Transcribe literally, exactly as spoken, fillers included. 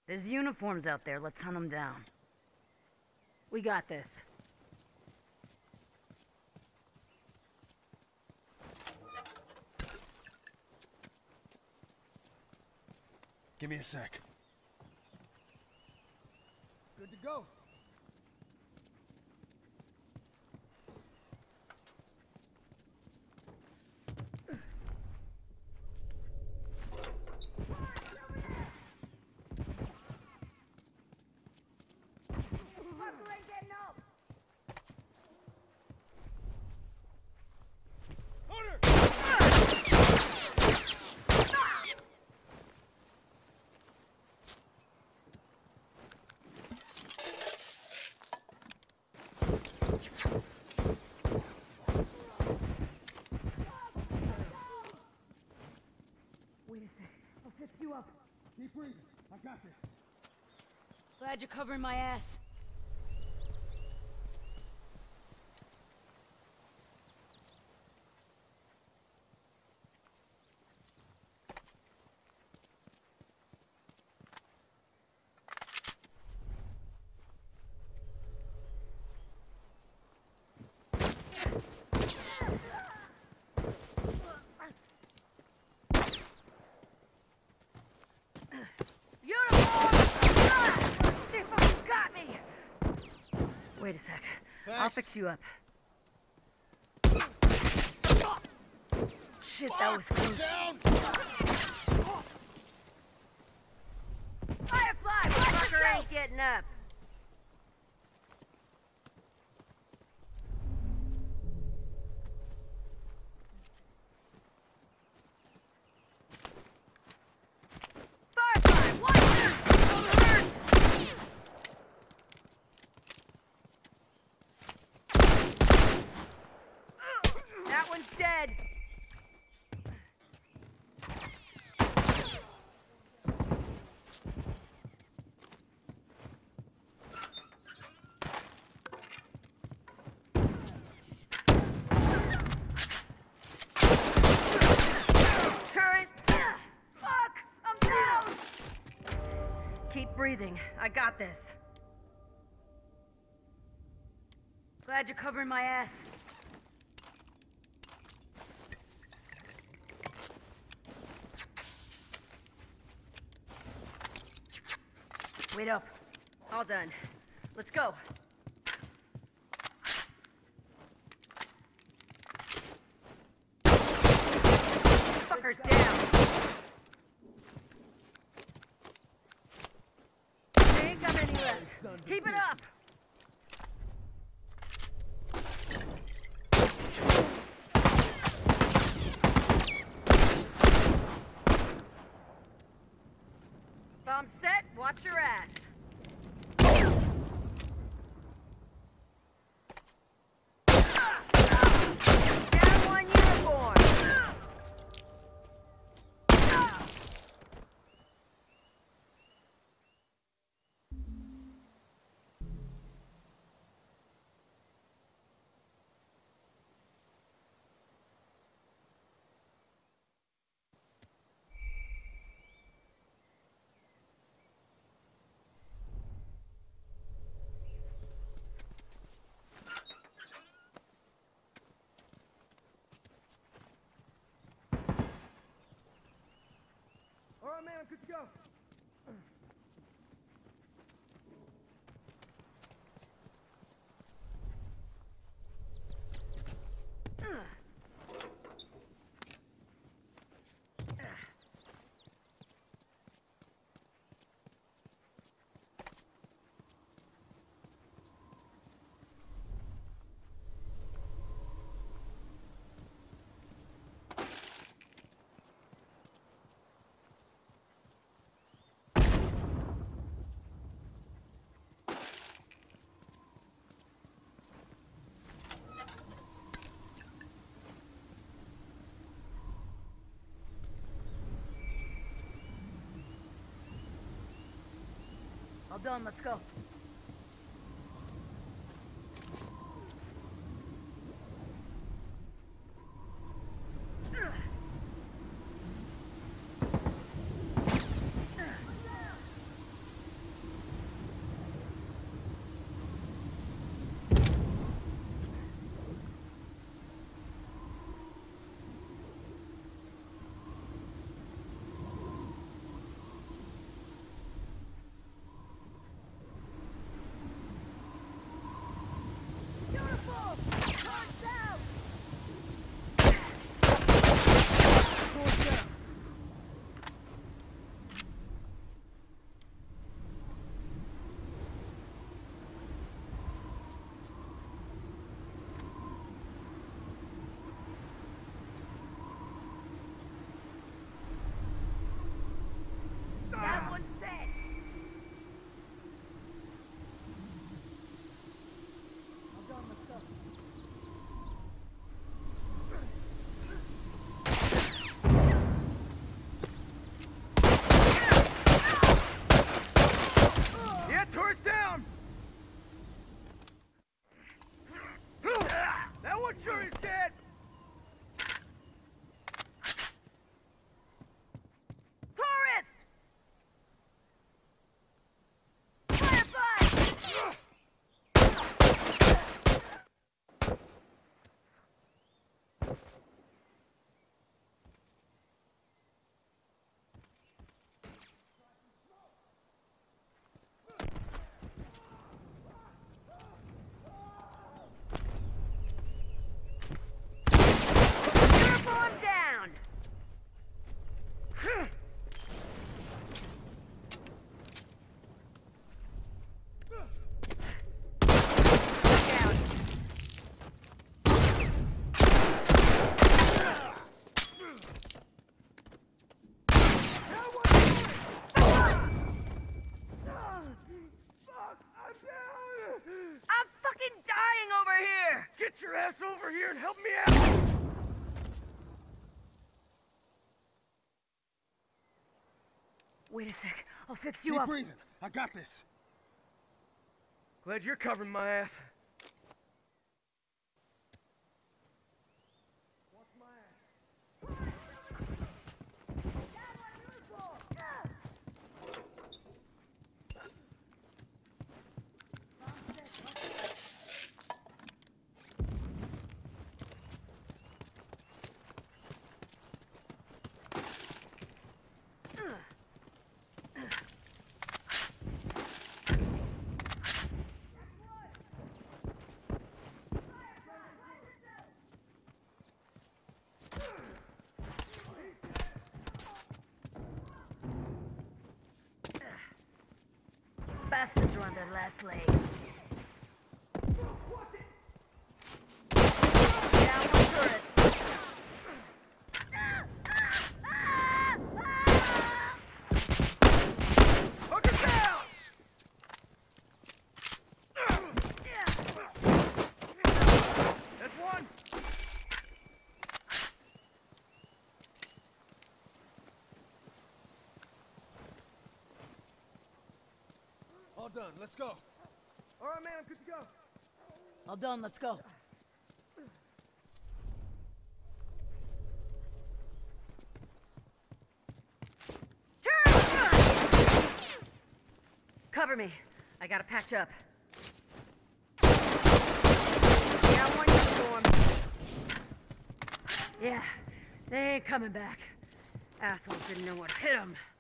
There's uniforms out there. Let's hunt them down. We got this. Give me a sec. Good to go. Keep breathing. I got this. Glad you're covering my ass. Wait a sec. Thanks. I'll fix you up. Shit, that was close. Down! Firefly! Fucker ain't getting up! Firefly! Watch this! Don't hurt! That one's dead! Turret! Fuck! I'm down! Keep breathing. I got this. Glad you're covering my ass. Wait up. All done. Let's go. Fucker's down. There ain't got many left. Keep it up. Bomb set. Watch your ass. Down one uniform. All right, man, I'm good to go. All done. Let's go. your ass over here and help me out! Wait a sec. I'll fix you Keep up. breathing. I got this. Glad you're covering my ass. Watch my ass. Bastards are on their last leg. Down one turret. Hook her down! That's one! All done. Let's go. All right, man. I'm good to go. All done, let's go. Cover me. I gotta patch up. Down one uniform. Yeah, they ain't coming back. Assholes didn't know what hit them.